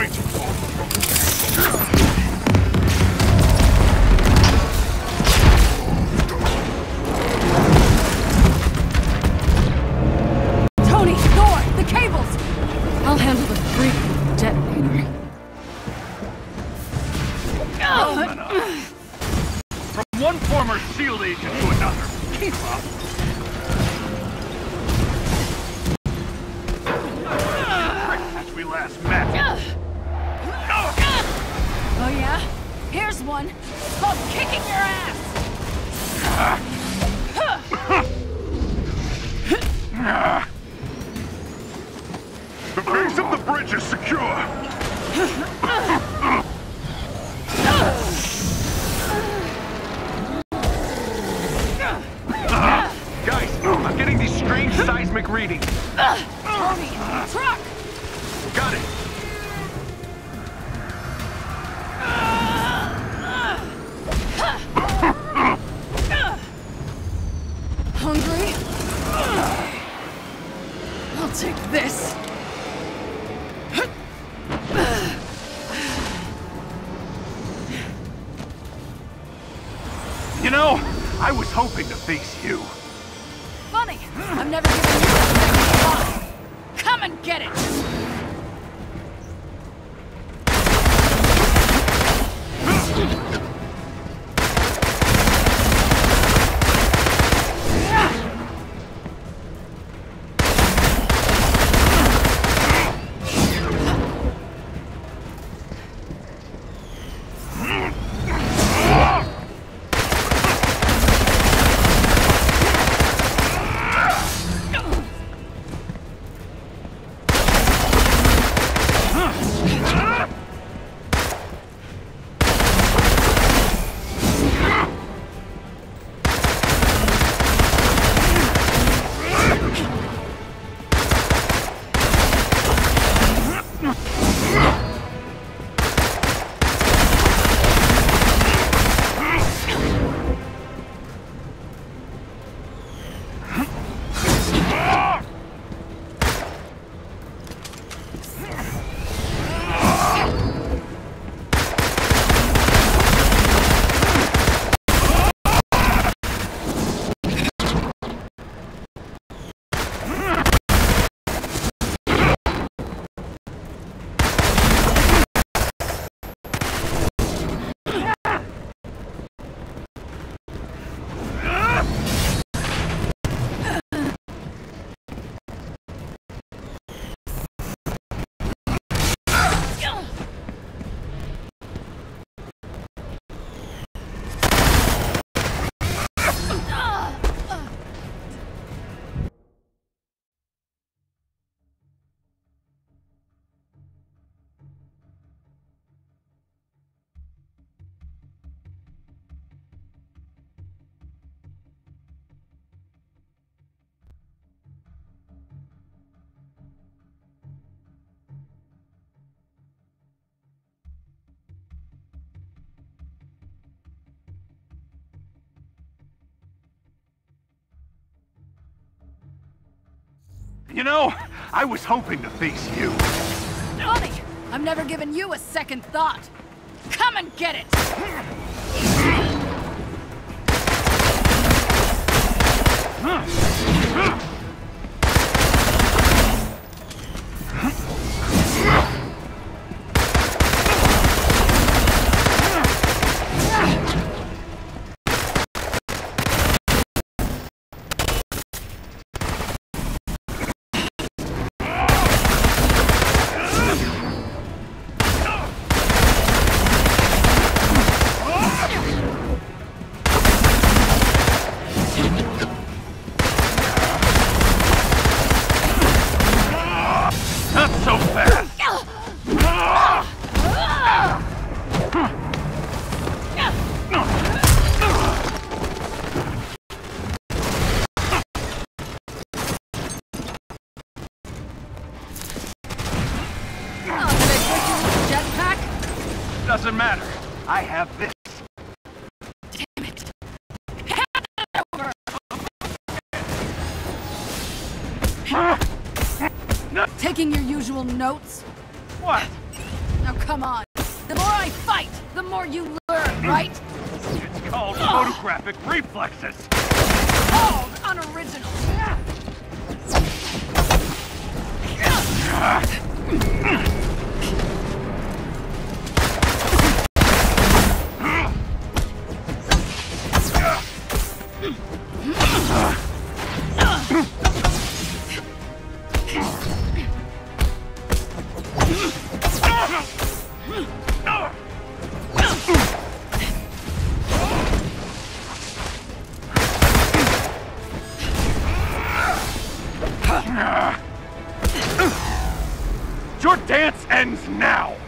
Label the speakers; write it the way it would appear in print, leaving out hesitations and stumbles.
Speaker 1: waiting for?
Speaker 2: Tony, Thor, the cables! I'll handle the freak with the detonator.
Speaker 1: From one former SHIELD agent to another. Keep up. Since we last met.
Speaker 2: Oh yeah? Here's one. It's called kicking your ass!
Speaker 1: The base of the bridge is secure. Guys, I'm getting these strange seismic readings.
Speaker 2: Tony, truck!
Speaker 1: Got it.
Speaker 2: Hungry? I'll take this.
Speaker 1: You know, I was hoping to face you.
Speaker 2: Funny, I've never given you a second thought. Come and get it!
Speaker 1: You know, I was hoping to face you.
Speaker 2: Funny, I've never given you a second thought. Come and get it!
Speaker 1: Doesn't matter. I have this.
Speaker 2: Damn it. Hand it over. Taking your usual notes?
Speaker 1: What?
Speaker 2: Now come on. The more I fight, the more you learn, right?
Speaker 1: It's called photographic reflexes.
Speaker 2: Called unoriginal.
Speaker 1: Your dance ends now!